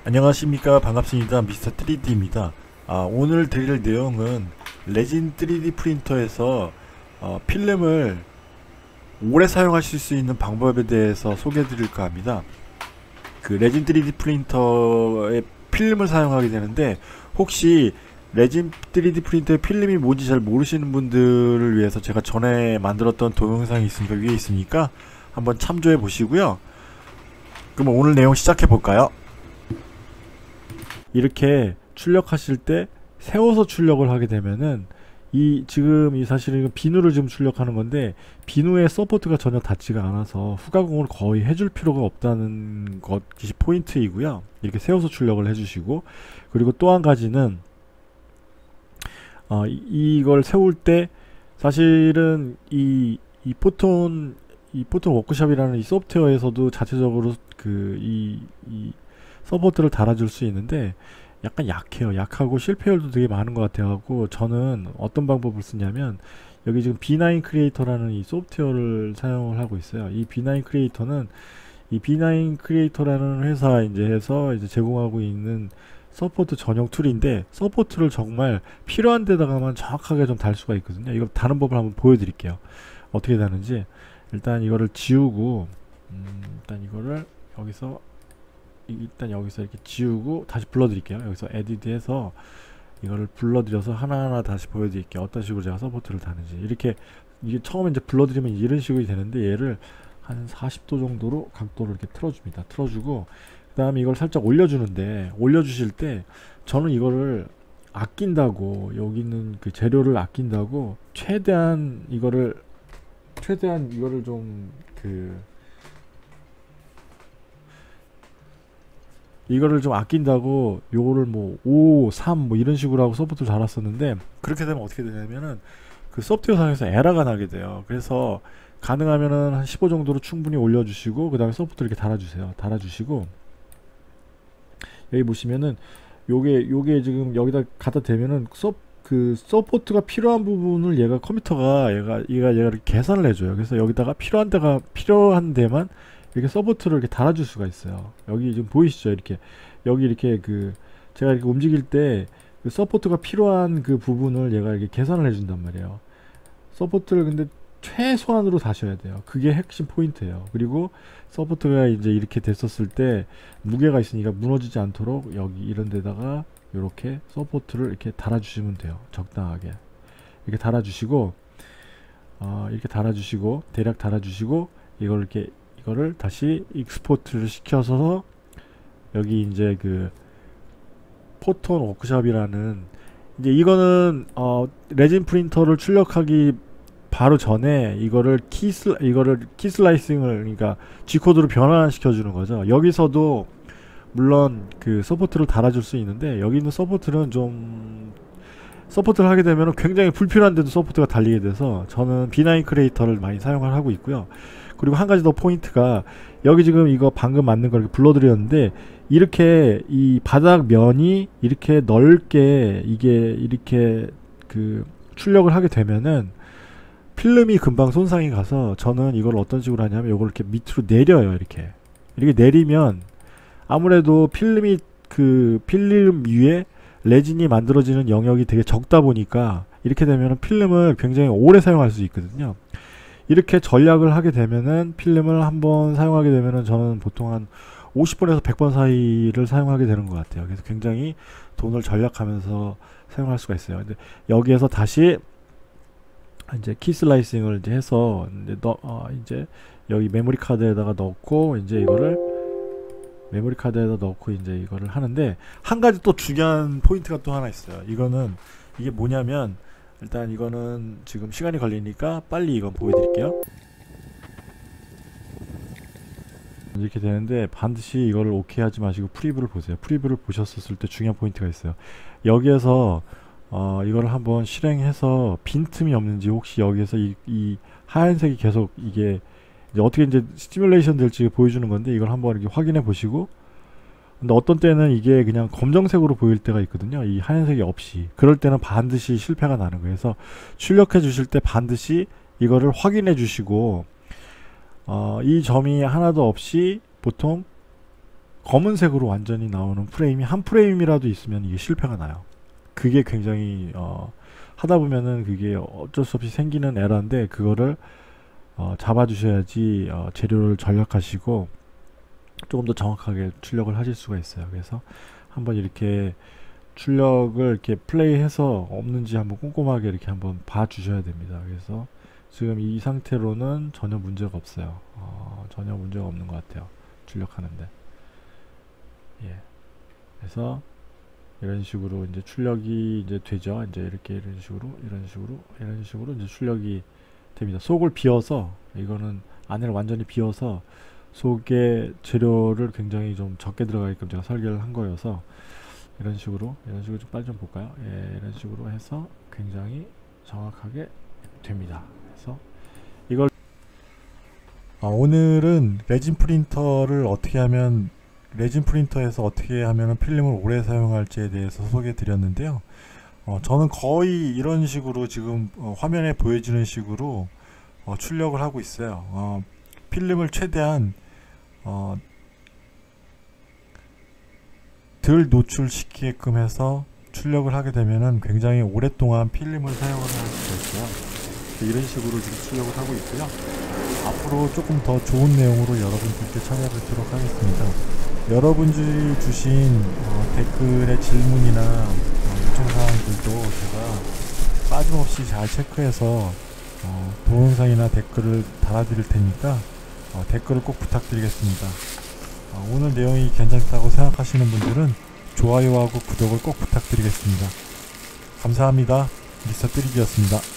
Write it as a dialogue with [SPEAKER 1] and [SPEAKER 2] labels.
[SPEAKER 1] 안녕하십니까, 반갑습니다. 미스터 3D입니다. 오늘 드릴 내용은 레진 3D 프린터에서 필름을 오래 사용하실 수 있는 방법에 대해서 소개해 드릴까 합니다. 그 레진 3D 프린터에 필름을 사용하게 되는데, 혹시 레진 3D 프린터의 필름이 뭔지 잘 모르시는 분들을 위해서 제가 전에 만들었던 동영상이 있으니까 위에 있으니까 한번 참조해 보시고요. 그럼 오늘 내용 시작해 볼까요? 이렇게 출력하실 때 세워서 출력을 하게 되면은 지금 사실은 비누를 지금 출력하는 건데, 비누의 서포트가 전혀 닿지가 않아서 후가공을 거의 해줄 필요가 없다는 것이 포인트이고요. 이렇게 세워서 출력을 해주시고, 그리고 또 한 가지는 이걸 세울 때 사실은 이 포톤 워크샵이라는 이 소프트웨어에서도 자체적으로 이 서포트를 달아줄 수 있는데 약간 약해요. 약하고 실패율도 되게 많은 것 같아갖고, 저는 어떤 방법을 쓰냐면 여기 지금 B9 크리에이터라는 이 소프트웨어를 사용을 하고 있어요. 이 B9 크리에이터는 이 B9 크리에이터라는 회사 해서 제공하고 있는 서포트 전용 툴인데, 서포트를 정말 필요한 데다가만 정확하게 좀 달 수가 있거든요. 이거 다는 법을 한번 보여드릴게요. 어떻게 다는지. 일단 이거를 지우고, 일단 이거를 여기서 이렇게 지우고 다시 불러드릴게요. 여기서 에디트 해서 이거를 불러드려서 하나하나 다시 보여드릴게요. 어떤 식으로 제가 서포트를 다는지. 이렇게 이게 처음에 이제 불러드리면 이런 식으로 되는데, 얘를 한 40도 정도로 각도를 이렇게 틀어줍니다. 틀어주고, 그 다음에 이걸 살짝 올려주는데, 올려주실 때 저는 이거를 아낀다고, 여기 있는 그 재료를 아낀다고 최대한 이거를 좀 이거를 좀 아낀다고 요거를 뭐 5, 3 뭐 이런 식으로 하고 서포트를 달았었는데, 그렇게 되면 어떻게 되냐면은 그 소프트웨어 상에서 에러가 나게 돼요. 그래서 가능하면은 한 15 정도로 충분히 올려주시고, 그 다음에 서포트를 이렇게 달아주세요. 달아주시고, 여기 보시면은 요게 지금 여기다 갖다 대면은 서포트가 필요한 부분을 얘가 이렇게 계산을 해줘요. 그래서 여기다가 필요한 데만 이렇게 서포트를 이렇게 달아줄 수가 있어요. 여기 지금 보이시죠? 여기 이렇게 제가 이렇게 움직일 때 그 서포트가 필요한 그 부분을 얘가 이렇게 계산을 해준단 말이에요. 서포트를 근데 최소한으로 다셔야 돼요. 그게 핵심 포인트예요. 그리고 서포트가 이제 이렇게 됐었을 때 무게가 있으니까 무너지지 않도록 여기 이런 데다가 이렇게 서포트를 이렇게 달아주시면 돼요. 적당하게 이렇게 달아주시고, 대략 달아주시고, 이거를 다시 익스포트를 시켜서 여기 이제 포톤 워크샵이라는, 이거는 레진 프린터를 출력하기 바로 전에 이거를 키슬라이싱을, 그러니까 G코드로 변환시켜 주는 거죠. 여기서도 물론 서포트를 달아줄 수 있는데, 여기 있는 서포트는 서포트를 하게 되면 굉장히 불필요한데도 서포트가 달리게 돼서 저는 B9 크리에이터를 많이 사용을 하고 있고요. 그리고 한 가지 더 포인트가, 여기 지금 이거 방금 만든 걸 이렇게 불러드렸는데, 이렇게 이 바닥 면이 이렇게 넓게 이게 이렇게 출력을 하게 되면은 필름이 금방 손상이 가서, 저는 이걸 어떤 식으로 하냐면 이걸 이렇게 밑으로 내려요. 이렇게 내리면 아무래도 필름 위에 레진이 만들어지는 영역이 되게 적다 보니까, 이렇게 되면은 필름을 굉장히 오래 사용할 수 있거든요. 이렇게 전략을 하게 되면은 필름을 한번 사용하게 되면은 저는 보통 한 50번에서 100번 사이를 사용하게 되는 것 같아요. 그래서 굉장히 돈을 절약하면서 사용할 수가 있어요. 근데 여기에서 다시 이제 키 슬라이싱을 이제 해서 이제 여기 메모리 카드에다가 넣고, 이제 이거를 메모리 카드에다 넣고 이제 이거를 하는데, 한 가지 또 중요한 포인트가 또 하나 있어요. 이게 뭐냐면, 일단 이거는 지금 시간이 걸리니까 빨리 이건 보여드릴게요. 이렇게 되는데, 반드시 이거를 오케이 하지 마시고 프리뷰를 보세요. 프리뷰를 보셨을 때 중요한 포인트가 있어요. 여기에서 이거를 한번 실행해서 빈틈이 없는지, 혹시 여기에서 이 하얀색이 계속 이게 이제 어떻게 이제 스티뮬레이션 될지 보여주는 건데, 이걸 한번 이렇게 확인해 보시고, 근데 어떤 때는 이게 그냥 검정색으로 보일 때가 있거든요. 이 하얀색이 없이. 그럴 때는 반드시 실패가 나는 거예요. 그래서 출력해 주실 때 반드시 이거를 확인해 주시고, 이 점이 하나도 없이 보통 검은색으로 완전히 나오는 프레임이 한 프레임이라도 있으면 이게 실패가 나요. 그게 굉장히 하다 보면은 그게 어쩔 수 없이 생기는 에러인데, 그거를 잡아주셔야지 재료를 절약하시고 조금 더 정확하게 출력을 하실 수가 있어요. 그래서 한번 이렇게 출력을 이렇게 플레이해서 없는지 한번 꼼꼼하게 이렇게 한번 봐주셔야 됩니다. 그래서 지금 이 상태로는 전혀 문제가 없어요. 전혀 문제가 없는 것 같아요. 출력하는데. 예. 그래서 이런 식으로 이제 출력이 이제 되죠. 이제 이렇게 이런 식으로 이제 출력이 됩니다. 속을 비워서, 이거는 안을 완전히 비워서 속에 재료를 굉장히 좀 적게 들어가게끔 제가 설계를 한 거여서 이런 식으로 좀 빨리 좀 볼까요? 예, 이런 식으로 해서 굉장히 정확하게 됩니다. 그래서 이걸 오늘은 레진 프린터를 어떻게 하면, 레진 프린터에서 어떻게 하면 필름을 오래 사용할지에 대해서 소개해 드렸는데요. 저는 거의 이런 식으로 지금 화면에 보여지는 식으로 출력을 하고 있어요. 필름을 최대한 덜 노출시키게끔 해서 출력을 하게 되면은 굉장히 오랫동안 필름을 사용을 할 수가 있어요. 이런 식으로 지금 출력을 하고 있고요. 앞으로 조금 더 좋은 내용으로 여러분들께 찾아뵙도록 하겠습니다. 여러분들이 주신 댓글의 질문이나 요청사항들도 제가 빠짐없이 잘 체크해서 동영상이나 댓글을 달아드릴 테니까 댓글을 꼭 부탁드리겠습니다. 오늘 내용이 괜찮다고 생각하시는 분들은 좋아요하고 구독을 꼭 부탁드리겠습니다. 감사합니다. 미스터 3D였습니다.